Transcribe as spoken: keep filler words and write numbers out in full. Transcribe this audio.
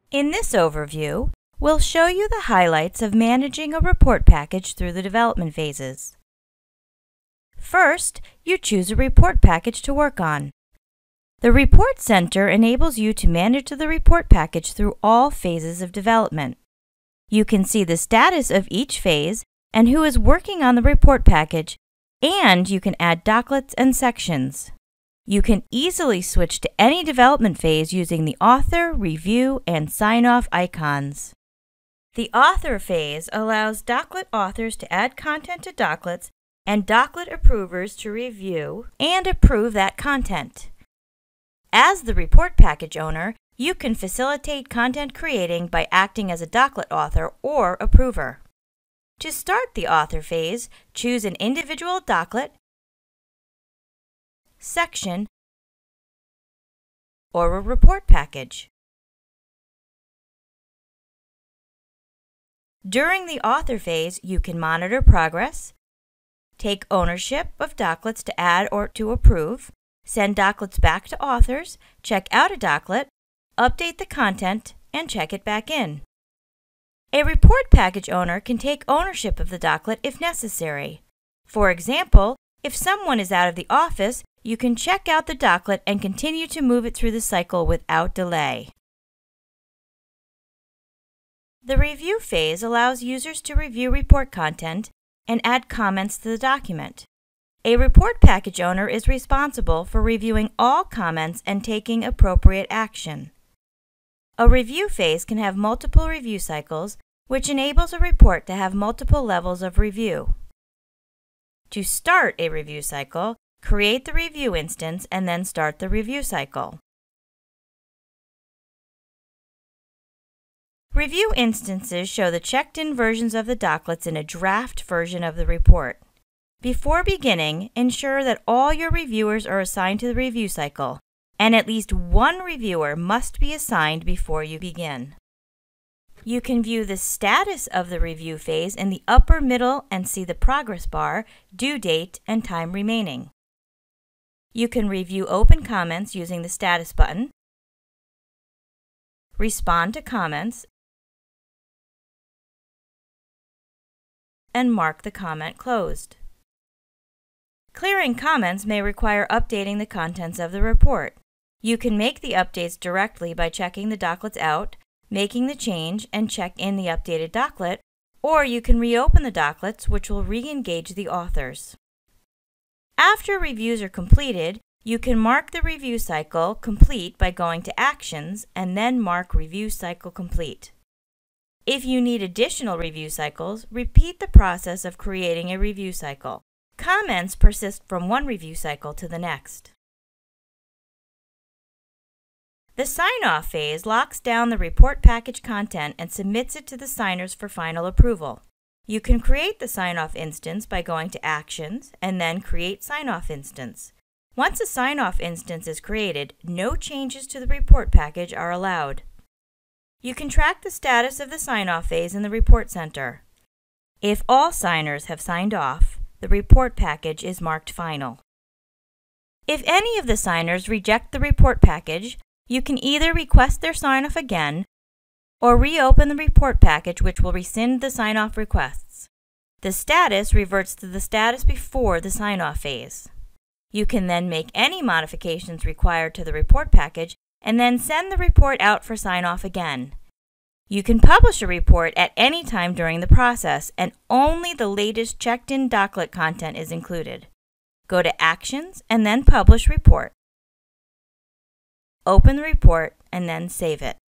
In this overview, we'll show you the highlights of managing a report package through the development phases. First, you choose a report package to work on. The Report Center enables you to manage the report package through all phases of development. You can see the status of each phase and who is working on the report package, and you can add docklets and sections. You can easily switch to any development phase using the Author, Review, and Sign-Off icons. The Author phase allows docklet authors to add content to docklets and docklet approvers to review and approve that content. As the report package owner, you can facilitate content creating by acting as a docklet author or approver. To start the Author phase, choose an individual docklet, section, or a report package. During the Author phase, you can monitor progress, take ownership of docklets to add or to approve, send docklets back to authors, check out a docklet, update the content, and check it back in. A report package owner can take ownership of the docklet if necessary. For example, if someone is out of the office, you can check out the docklet and continue to move it through the cycle without delay. The Review phase allows users to review report content and add comments to the document. A report package owner is responsible for reviewing all comments and taking appropriate action. A review phase can have multiple review cycles, which enables a report to have multiple levels of review. To start a review cycle, create the review instance and then start the review cycle. Review instances show the checked-in versions of the docklets in a draft version of the report. Before beginning, ensure that all your reviewers are assigned to the review cycle, and at least one reviewer must be assigned before you begin. You can view the status of the review phase in the upper middle and see the progress bar, due date, and time remaining. You can review open comments using the status button, respond to comments, and mark the comment closed. Clearing comments may require updating the contents of the report. You can make the updates directly by checking the docklets out, making the change, and check in the updated docklet, or you can reopen the docklets, which will re-engage the authors. After reviews are completed, you can mark the review cycle complete by going to Actions and then mark Review Cycle Complete. If you need additional review cycles, repeat the process of creating a review cycle. Comments persist from one review cycle to the next. The sign-off phase locks down the report package content and submits it to the signers for final approval. You can create the sign-off instance by going to Actions and then Create Sign-Off Instance. Once a sign-off instance is created, no changes to the report package are allowed. You can track the status of the sign-off phase in the Report Center. If all signers have signed off, the report package is marked final. If any of the signers reject the report package, you can either request their sign-off again or reopen the report package, which will rescind the sign-off requests. The status reverts to the status before the sign-off phase. You can then make any modifications required to the report package and then send the report out for sign-off again. You can publish a report at any time during the process, and only the latest checked-in docklet content is included. Go to Actions and then Publish Report. Open the report and then save it.